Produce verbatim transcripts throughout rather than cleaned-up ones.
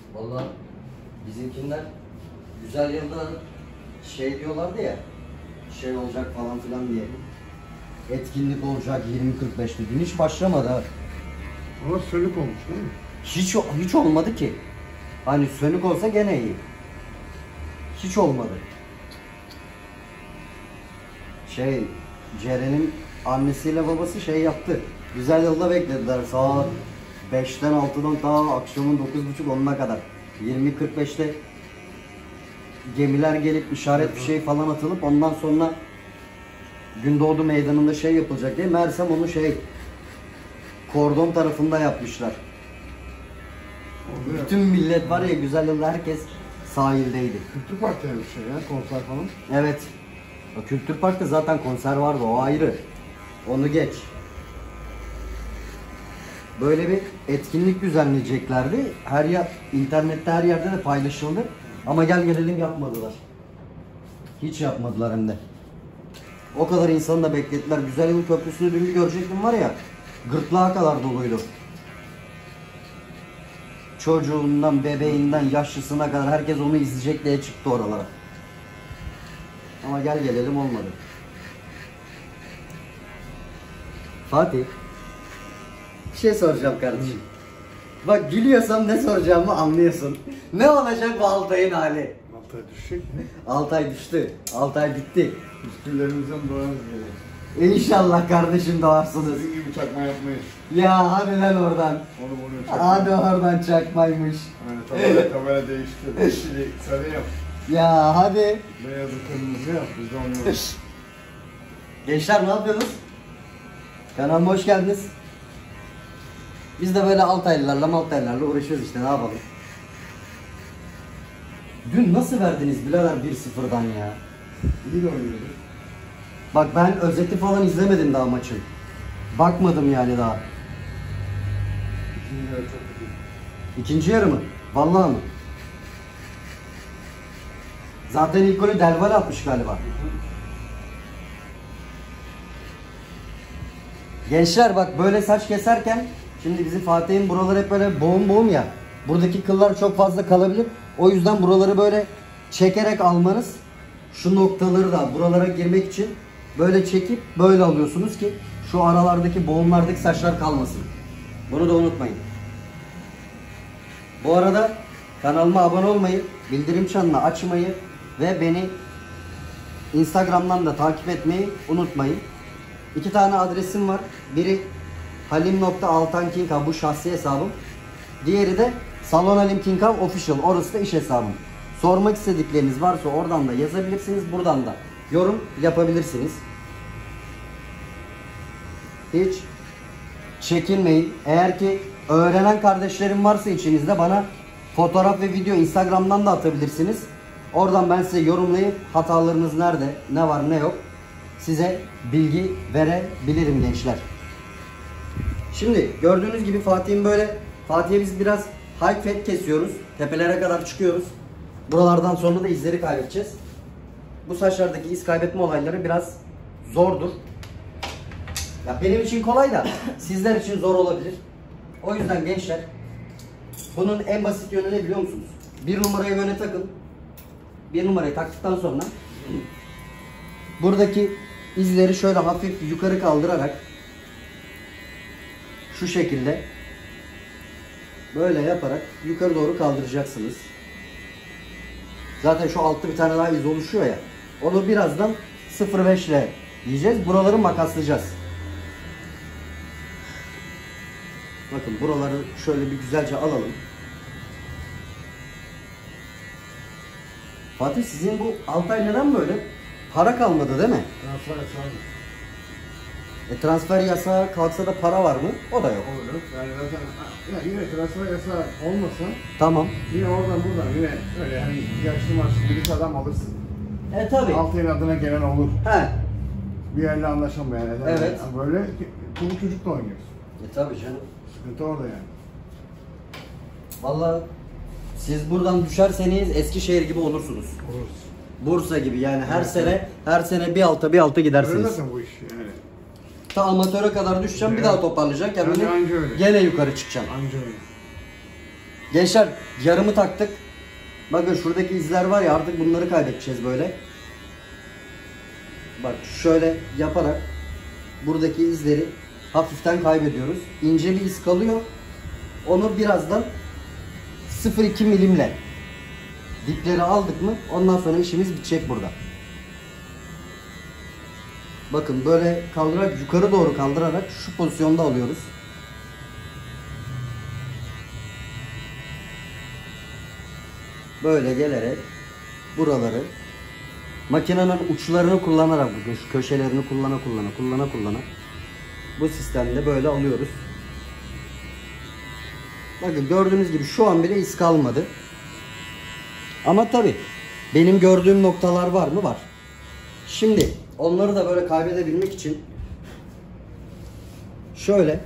Vallahi bizimkiler güzel yılda şey diyorlardı ya, şey olacak falan filan diye. Etkinlik olacak yirmi kırk beş dediğin hiç başlamadı ha. Ama sönük olmuş değil mi? Hiç hiç olmadı ki. Hani sönük olsa gene iyi. Hiç olmadı. Şey, Ceren'in annesiyle babası şey yaptı. Güzel yılda beklediler saat beşten altıdan ta akşamın dokuz buçuk onuna kadar. yirmi kırk beşte gemiler gelip işaret bir şey falan atılıp ondan sonra Gündoğdu Meydanı'nda şey yapılacak diye. Meğersem onu şey kordon tarafında yapmışlar. Oldu Bütün ya. millet var ya güzel yılda herkes sahildeydi. Kültür Park'ta bir şey ya, konser falan. Evet. O Kültür Park'ta zaten konser vardı, o ayrı. Onu geç. Böyle bir etkinlik düzenleyeceklerdi. Her yer, internette her yerde de paylaşıldı. Ama gel gelelim yapmadılar. Hiç yapmadılar hem de. O kadar insanı da beklettiler. Güzel Yıl Köprüsü'nü dün bir görecektim var ya. Gırtlağa kadar doluydu. Çocuğundan, bebeğinden, yaşlısına kadar herkes onu izleyecek diye çıktı oralara. Ama gel gelelim olmadı. Fatih, bir şey soracağım kardeşim. Bak gülüyorsam ne soracağımı anlıyorsun. Ne olacak bu Altay'ın hali? Altay düşecek mi? Altay düştü. Altay bitti. Üstülerimizden doğarız geri. İnşallah kardeşim doğarsınız. Sizin gibi çakma yapmayız. Ya hadi lan oradan. Onu bunu çakma. Hadi oradan çakmaymış. Yani tabela tabela değişti. Şimdi sarı yap. Ya hadi. Beyazı kırmızı yap. Biz de onu. Gençler ne yapıyorsunuz? Kanalıma hoş geldiniz. Biz de böyle Altaylılarla Maltaylılarla uğraşıyoruz işte, ne yapalım. Dün nasıl verdiniz birader bir sıfırdan ya? İyi de oynuyordu. Bak ben özeti falan izlemedim daha maçın. Bakmadım yani daha. İkinci yarı çok kötü. İkinci yarı mı? Vallahi mı? Zaten ilk golü Delval atmış galiba. Gençler bak böyle saç keserken şimdi bizim Fatih'in buraları hep böyle boğum boğum ya. Buradaki kıllar çok fazla kalabilir. O yüzden buraları böyle çekerek almanız, şu noktaları da buralara girmek için böyle çekip böyle alıyorsunuz ki şu aralardaki boğumlardaki saçlar kalmasın. Bunu da unutmayın. Bu arada kanalıma abone olmayı, bildirim çanını açmayı ve beni Instagram'dan da takip etmeyi unutmayın. İki tane adresim var. Biri halim nokta altankinkav, bu şahsi hesabım. Diğeri de Salon Halim Kinkav Official. Orası da iş hesabım. Sormak istedikleriniz varsa oradan da yazabilirsiniz. Buradan da yorum yapabilirsiniz. Hiç çekinmeyin. Eğer ki öğrenen kardeşlerim varsa içinizde bana fotoğraf ve video Instagram'dan da atabilirsiniz. Oradan ben size yorumlayıp hatalarınız nerede, ne var ne yok size bilgi verebilirim gençler. Şimdi gördüğünüz gibi Fatih'in böyle, Fatih'e biz biraz high fat kesiyoruz. Tepelere kadar çıkıyoruz. Buralardan sonra da izleri kaybedeceğiz. Bu saçlardaki iz kaybetme olayları biraz zordur. Ya benim için kolay da sizler için zor olabilir. O yüzden gençler, bunun en basit yönü ne biliyor musunuz? Bir numarayı böyle takın. Bir numarayı taktıktan sonra buradaki izleri şöyle hafif yukarı kaldırarak şu şekilde böyle yaparak yukarı doğru kaldıracaksınız. Zaten şu altta bir tane daha iz oluşuyor ya. Onu birazdan sıfır virgül beş ile yiyeceğiz. Buraları makaslayacağız. Bakın buraları şöyle bir güzelce alalım. Fatih sizin bu Altay neden böyle? Para kalmadı değil mi? Transfer yasağı. E transfer yasağı kalksa da para var mı? O da yok. Olur. Yani zaten ya yine transfer yasağı olmasa Tamam. yine oradan buradan yine öyle hani yaşlı maçlı bir adam alırsın. E tabi. Altay'ın adına gelen olur. He. Bir yerle anlaşamayan. Yani Evet. Böyle çocuk çocukla oynuyorsun. E tabi canım. Sıkıntı orada yani. Vallahi siz buradan düşerseniz Eskişehir gibi olursunuz. Oluruz. Bursa gibi yani her Evet, sene evet. her sene bir alta bir alta Öyle gidersiniz. zaten bu iş yani. Ta amatöre kadar düşeceğim, bir Evet. daha toparlayacak Yani kendini. anca öyle. Gene yukarı çıkacağım. Anca öyle. Gençler yarımı taktık. Bakın şuradaki izler var ya, artık bunları kaybedeceğiz böyle. Bak şöyle yaparak buradaki izleri hafiften kaybediyoruz. İnce bir iz kalıyor. Onu birazdan sıfır virgül iki milimle dipleri aldık mı ondan sonra işimiz bitecek burada. Bakın böyle kaldırarak, yukarı doğru kaldırarak şu pozisyonda alıyoruz. Böyle gelerek buraları makinenin uçlarını kullanarak, şu köşelerini kullana kullana kullana kullana bu sistemde böyle alıyoruz. Bakın gördüğünüz gibi şu an bile iz kalmadı. Ama tabi benim gördüğüm noktalar var mı? Var. Şimdi onları da böyle kaybedebilmek için şöyle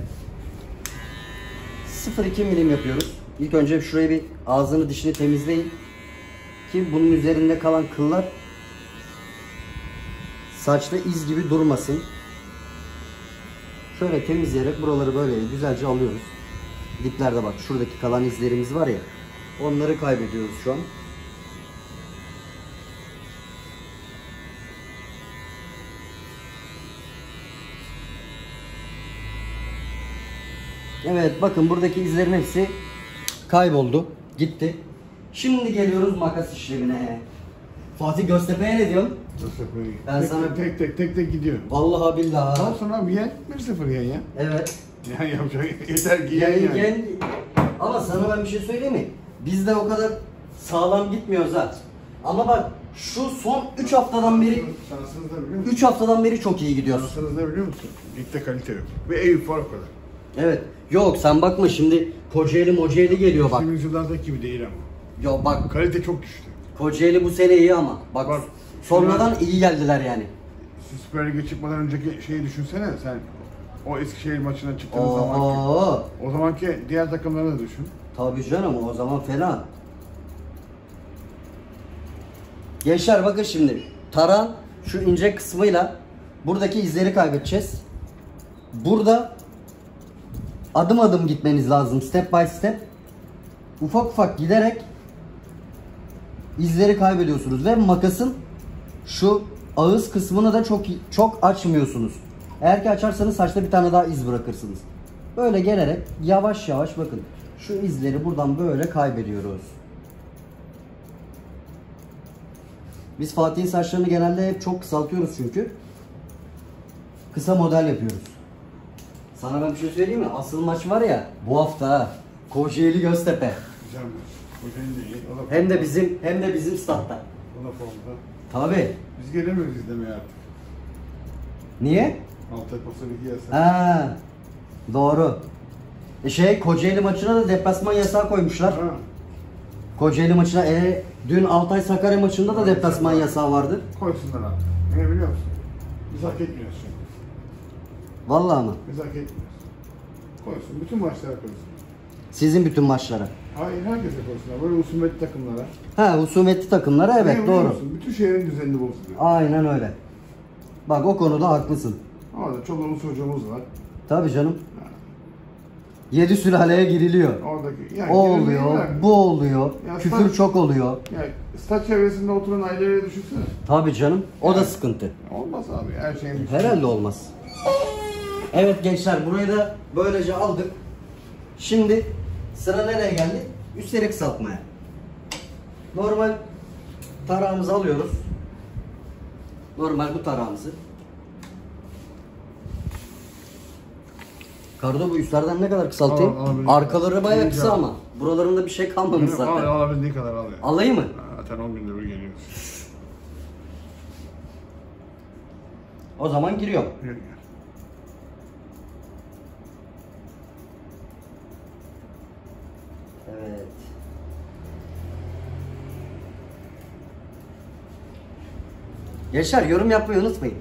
sıfır virgül iki milim yapıyoruz. İlk önce şuraya bir ağzını dişini temizleyin ki bunun üzerinde kalan kıllar saçta iz gibi durmasın. Şöyle temizleyerek buraları böyle güzelce alıyoruz. Diplerde bak şuradaki kalan izlerimiz var ya, onları kaybediyoruz şu an. Evet bakın buradaki izlerin hepsi kayboldu. Gitti. Şimdi geliyoruz makas işlemine. Fatih Göztepe'ye ne diyorsun? Göztepe'ye. Ben tek, sana- tek tek tek tek gidiyor. Vallahi billahi. Daha sonra abi yen bir sıfır yen ya. Evet. Yani yapacak yeter ki yen Yani, yani. yani- ama sana ben bir şey söyleyeyim mi? Biz de o kadar sağlam gitmiyoruz ha. Ama bak şu son üç haftadan beri Şansınız da biliyor musun? üç haftadan beri çok iyi gidiyoruz. Şansınız da biliyor musun? Ligde kalite yok. Ve Eyüp var o kadar. Evet. Yok sen bakma şimdi Kocaeli Mocaeli geliyor bak. Bizim yıllardaki gibi değil ama. Yok bak Kalite çok düştü. Kocaeli bu sene iyi ama. Bak, Bak, sonradan iyi geldiler yani. Siz Süper Lig'e çıkmadan önceki şeyi düşünsene sen. O Eskişehir maçına çıktığınız zaman. Oo. O zamanki diğer takımları da düşün. Tabii canım o zaman fena. Gençler bakın şimdi. Taran şu ince kısmıyla buradaki izleri kaybedeceğiz. Burada adım adım gitmeniz lazım. Step by step. Ufak ufak giderek izleri kaybediyorsunuz ve makasın şu ağız kısmını da çok çok açmıyorsunuz. Eğer ki açarsanız saçta bir tane daha iz bırakırsınız. Böyle gelerek yavaş yavaş bakın şu izleri buradan böyle kaybediyoruz. Biz Fatih'in saçlarını genelde hep çok kısaltıyoruz çünkü. Kısa model yapıyoruz. Sana ben bir şey söyleyeyim mi? Asıl maç var ya bu hafta ha. Kocaeli Göztepe. Güzel maç. Hocam da iyi. O da Hem de formda. bizim hem de bizim statta. O da formda. Tabii. Biz gelemiyoruz izlemeye artık. Niye? Altay Pasa Ligi yasak. Ha. Doğru. E şey Kocaeli maçına da deplasman yasağı koymuşlar. Ha. Kocaeli maçına e, dün Altay Sakarya maçında da deplasman yasağı vardı. Koysunlar abi. Ne biliyor musun? Biz hak etmiyoruz şimdi. Vallahi mı? Biz hak etmiyoruz. Koysun. Bütün maçlara koysun. Sizin bütün maçlara. Hayır herkese koysunlar. Böyle husumetli takımlara. Ha husumetli takımlara Ne evet biliyor doğru. musun? Bütün şehrin düzenini bozuyor. Aynen öyle. Bak o konuda haklısın. Ama da çoluğumuz çocuğumuz var. Tabii canım. Yedi sülaleye giriliyor. Oradaki yani O girmeyi oluyor, bırak. bu oluyor, Ya küfür sen- çok oluyor. Yani stat çevresinde oturan aileleri düşünsene. Tabii canım, o da Yani. sıkıntı. Olmaz abi her şeyin bir Herhalde olmaz. Evet gençler, burayı da böylece aldık. Şimdi sıra nereye geldi? Üstleri kısaltmaya. Normal tarağımızı alıyoruz. Normal bu tarağımızı. Kardo bu üstlerden ne kadar kısaltayım? Al, al, al. Arkaları bayağı kısa Al. ama. Buralarında bir şey kalmamış Al, zaten. alabildiği kadar al ya. Alayım mı? Zaten on günde bir geliyoruz. O zaman giriyorum. Gel, gel. Evet. Gençler yorum yapmayı unutmayın.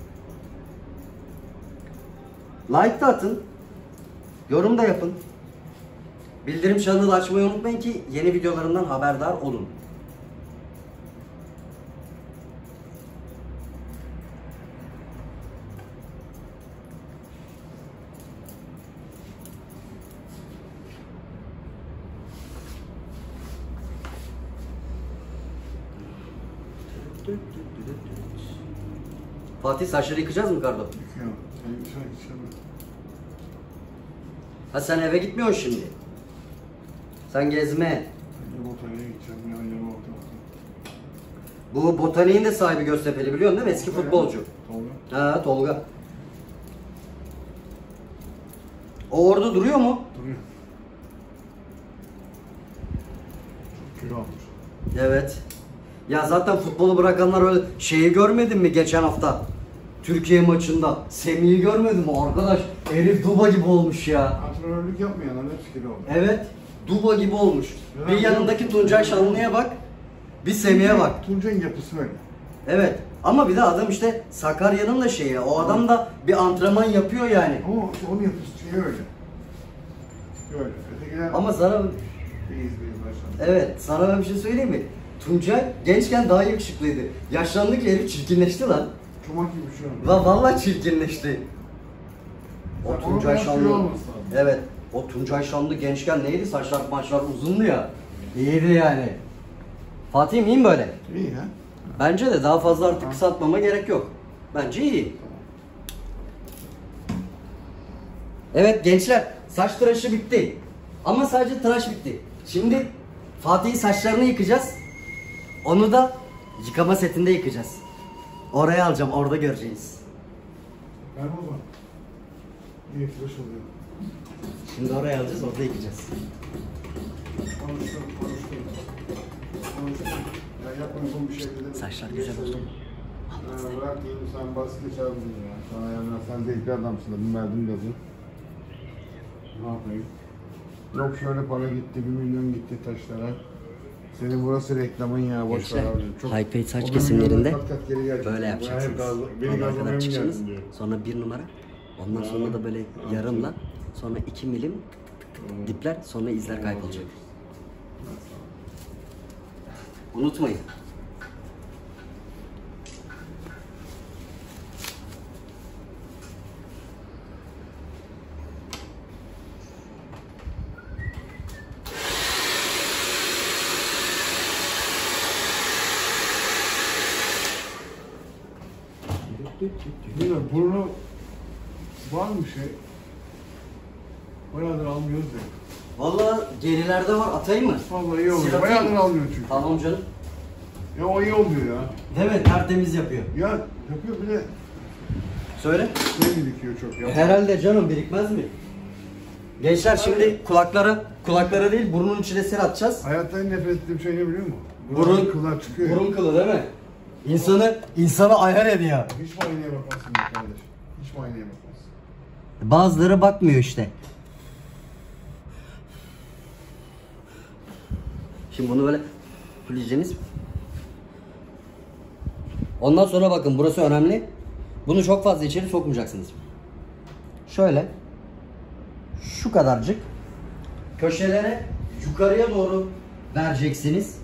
Like da atın. Yorum da yapın. Bildirim çanını da açmayı unutmayın ki yeni videolarımdan haberdar olun. Fatih saçları yıkacağız mı Kardo? Yıkıyor. Sen bir şey içemem. Ha sen eve gitmiyorsun şimdi. Sen gezme. Ben de botaniğe gideceğim ya. Yeni orta. Bu botaniğin de sahibi Göztepe'li biliyorsun değil mi? Eski futbolcu. Tolga. Ha Tolga. O orada duruyor mu? Duruyor. Çok kilo almış. Evet. Ya zaten futbolu bırakanlar öyle şeyi görmedin mi geçen hafta? Türkiye maçında. Semih'i görmedin mi arkadaş? Herif duba gibi olmuş ya. Antrenörlük yapmayanların hepsi kilo olmuş. Evet. Duba gibi olmuş. Ya, Bir yanındaki Tuncay Şanlı'ya bak. Bir Semih'e bak. Tuncay'ın yapısı öyle. Evet. Ama bir de adam işte Sakarya'nın da şeyi. O adam da bir antrenman yapıyor yani. Ama işte onun yapısı şey öyle. Öyle. Ötekiler... Ama sana Beyiz beyiz başladı. evet sana ben bir şey söyleyeyim mi? Tuncay gençken daha yakışıklıydı. Yaşlandıkça herif çirkinleşti lan. Çomak gibi bir şey olmuş. Va vallahi çirkinleşti. O Sen Tuncay onun biraz kilo Şanlı. olması lazım. Evet. O Tuncay Şanlı gençken neydi? Saçlar maçlar uzundu ya. İyiydi yani. Fatih'im iyi mi böyle? İyi ha. Bence de daha fazla artık kısaltmama gerek yok. Bence iyi. Evet gençler, saç tıraşı bitti. Ama sadece tıraş bitti. Şimdi Fatih'in saçlarını yıkacağız. Onu da yıkama setinde yıkacağız. Oraya alacağım, orada göreceğiz. Ben o zaman. İyi tıraş oluyor. Şimdi oraya alacağız, orada yıkacağız. Konuştum, konuştum. Konuştum. Ya yapmayalım bir şey dedim. Saçlar güzel oldu mu? Ee, bırak diyeyim sen basit çaldın ya. Sana yani sen zevkli adamsın da bilmedim gazı. Ne yapayım? Yok şöyle para gitti, bir milyon gitti taşlara. Senin burası reklamın ya, boş ver Gençler, abi. Çok... high fade saç O kesimlerinde kat kat geri gelecek. böyle Ben yapacaksınız. hep gaz- Beni Oradan gazlamaya kadar mı çıkacaksınız. geldin diyor. Sonra bir numara. Ondan sonra da böyle yarımla. Sonra iki milim dipler. Sonra izler kaybolacak. Unutmayın. Bilmiyorum, burnu var mı şey? Bayağıdır almıyoruz da. Vallahi gerilerde var, atayım mı? Vallahi iyi oluyor. Silatayım Bayağıdır mı? almıyor çünkü. Tamam canım. Ya o iyi oluyor ya. Değil mi? Tertemiz yapıyor. Ya yapıyor bir de Söyle. şey birikiyor çok ya. Herhalde canım, birikmez mi? Gençler şimdi kulaklara, kulaklara değil burnun içine sil atacağız. Hayatta en nefret ettiğim şey ne biliyor musun? Burun, kıllar çıkıyor. burun kılı değil mi? İnsanı, insanı ayar ediyor. Hiç mi aynaya bakmazsın be kardeş? Hiç mi aynaya bakmazsın? Bazıları bakmıyor işte. Şimdi bunu böyle fullleyeceğiniz. Ondan sonra bakın burası önemli. Bunu çok fazla içeri sokmayacaksınız. Şöyle. Şu kadarcık. Köşelere yukarıya doğru vereceksiniz.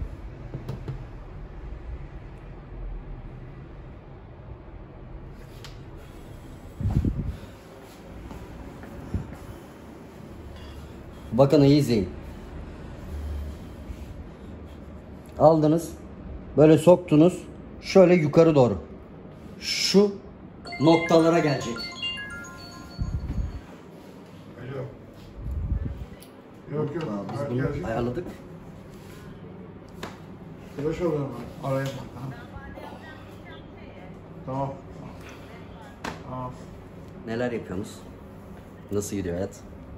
Bakın iyi izleyin. Aldınız. Böyle soktunuz. Şöyle yukarı doğru. Şu noktalara gelecek. Yok. Yok yok. Biz Evet, bunu gerçekten. ayarladık. Tıraş oluyor ben. Araya bak. Tamam. Tamam. Tamam. Neler yapıyorsunuz? Nasıl gidiyor hayat?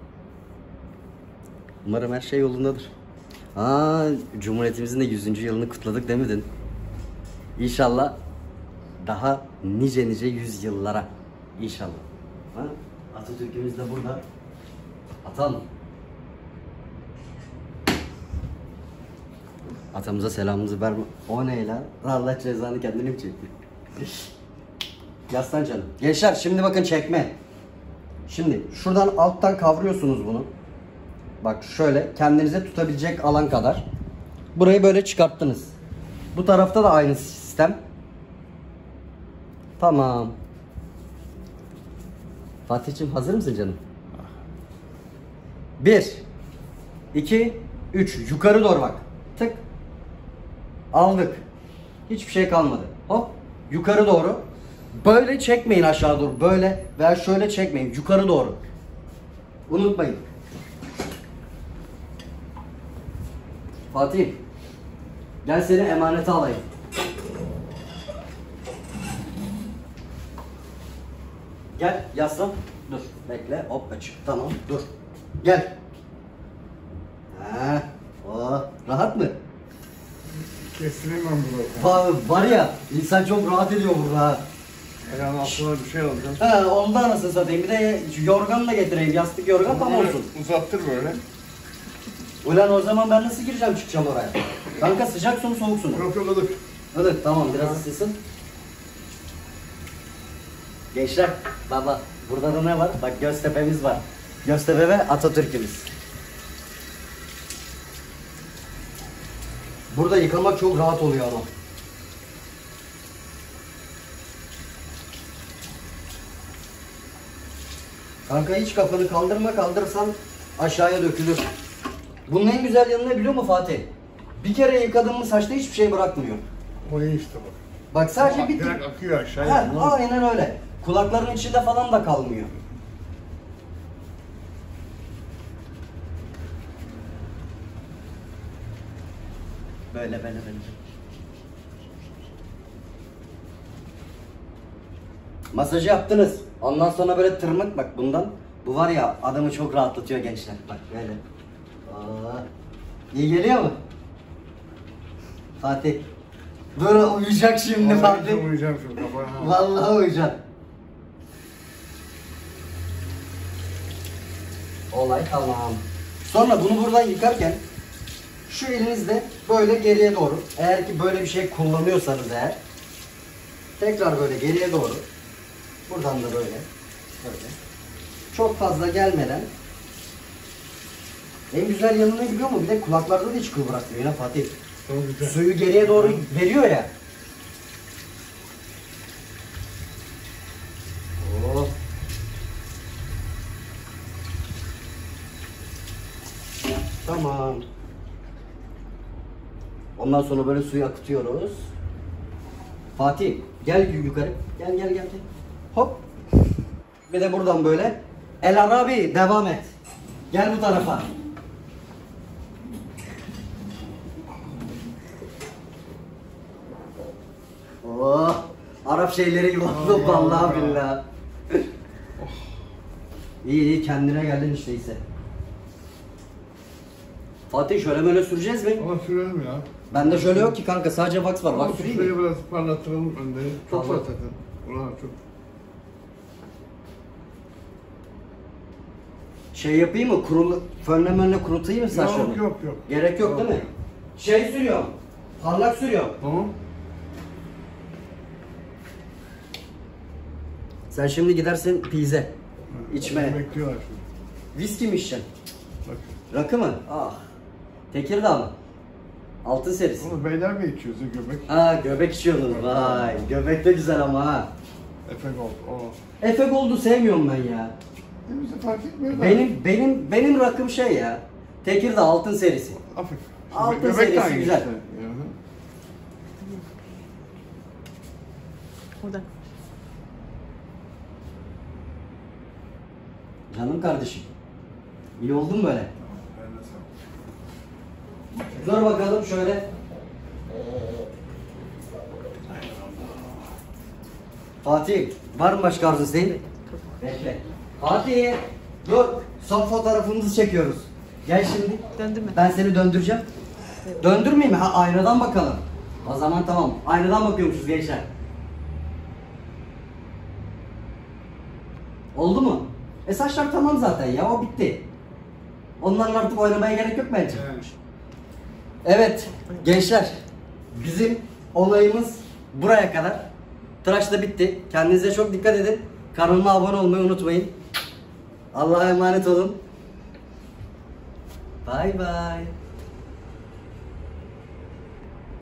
Umarım her şey yolundadır. Aa, Cumhuriyetimizin de yüzüncü yılını kutladık demedin. İnşallah daha nice nice yüzyıllara. İnşallah. Ha? Atatürk'ümüz de burada. Atalım. Atamıza selamımızı verme. O ne lan? Allah cezanı kendini mi çekti? Yaslan canım. Gençler şimdi bakın çekme. Şimdi şuradan alttan kavruyorsunuz bunu. Bak şöyle kendinize tutabilecek alan kadar. Burayı böyle çıkarttınız. Bu tarafta da aynı sistem. Tamam. Fatih'cim hazır mısın canım? Bir, iki, üç. Yukarı doğru bak. Tık. Aldık. Hiçbir şey kalmadı. Hop yukarı doğru. Böyle çekmeyin aşağı doğru. Böyle veya şöyle çekmeyin. Yukarı doğru. Unutmayın. Fatih. Gel seni emanete alayım. Gel yaslan. Dur. Bekle. Hop açık. Tamam. Dur. Gel. Ha. Oh. Rahat mı? Kestireyim ben bunu. Va var ya insan çok rahat ediyor burada ha. Ayağın altına bir şey alacağım. Ha oldu anasını satayım. Bir de yorgan da getireyim. Yastık yorgan tam olsun. Uzattır böyle. Ulan o zaman ben nasıl gireceğim çıkacağım oraya? Kanka sıcak su mu soğuk su mu? Yok yok ılık. Ilık tamam biraz ısınsın. Gençler baba burada da ne var? Bak Göztepe'miz var. Göztepe ve Atatürk'ümüz. Burada yıkamak çok rahat oluyor ama. Kanka hiç kafanı kaldırma, kaldırsan aşağıya dökülür. Bunun en güzel yanı ne biliyor musun Fatih? Bir kere yıkadın mı saçta hiçbir şey bırakmıyor. O iyi işte bak. Bak sadece Bak, bir direkt akıyor aşağıya. Ha, aynen öyle. Kulakların içinde falan da kalmıyor. Böyle böyle böyle. Masajı yaptınız. Ondan sonra böyle tırmık bak bundan. Bu var ya adamı çok rahatlatıyor gençler. Bak böyle. Aa, iyi geliyor mu? Fatih. Dur uyuyacak şimdi Vallahi Fatih. uyuyacağım şu kafana. Vallahi uyuyacak. Olay tamam. Sonra bunu buradan yıkarken şu elinizle böyle geriye doğru, eğer ki böyle bir şey kullanıyorsanız eğer, tekrar böyle geriye doğru, buradan da böyle, böyle. Çok fazla gelmeden. En güzel yanı ne biliyor musun? Bir de kulaklarda da hiç kıl bırakmıyor ya Fatih. Çok güzel. Suyu geriye doğru veriyor ya. Oh. Tamam. Ondan sonra böyle suyu akıtıyoruz. Fatih gel yukarı. Gel gel gel. gel. Hop. Bir de buradan böyle. El Arabi devam et. Gel bu tarafa. Oh. Arap şeyleri gibi oldu vallahi billahi. İyi iyi kendine geldin işte ise. Fatih şöyle böyle süreceğiz mi? Ama sürelim ya. Bende şöyle yok ki kanka sadece wax var. Ama Wax süreyim mi? şurayı biraz parlatıralım önde. Çok Tamam. var zaten. Ulan çok. Şey yapayım mı? Kurulu, fönle mönle kurutayım mı saçlarını? Yok yok yok. Gerek yok değil mi? Şey sürüyorum. Parlak sürüyorum. Tamam. Sen şimdi gidersin pize. İçmeye. Bekliyorlar şimdi. Viski mi içeceksin? Bak. Rakı mı? Ah. Tekirdağ mı? Altın serisi. Onu beyler mi içiyoruz ya göbek? Ha göbek içiyordun. Vay. Göbek de güzel ama ha. Efe Gold. O. Efe Gold'u sevmiyorum ben ya. Hepsi fark etmiyor da. Benim benim benim rakım şey ya. Tekirdağ altın serisi. Hafif. Altın Göbek de serisi aynı güzel. işte. Yani. Burada. Canım kardeşim. İyi oldun böyle. Ben de sağ ol. Dur bakalım şöyle. Fatih, var mı başka arzu senin? Bekle. Fatih, dur. Son fotoğrafımızı çekiyoruz. Gel şimdi. Döndürme. Ben seni döndüreceğim. Döndürmeyeyim mi? Ha aynadan bakalım. O zaman tamam. Aynadan bakıyormuşuz gençler. Oldu mu? E saçlar tamam zaten ya, o bitti. Onlarla artık oynamaya gerek yok bence. Evet. Evet gençler, bizim olayımız buraya kadar. Tıraş da bitti. Kendinize çok dikkat edin. Kanalıma abone olmayı unutmayın. Allah'a emanet olun. Bay bay.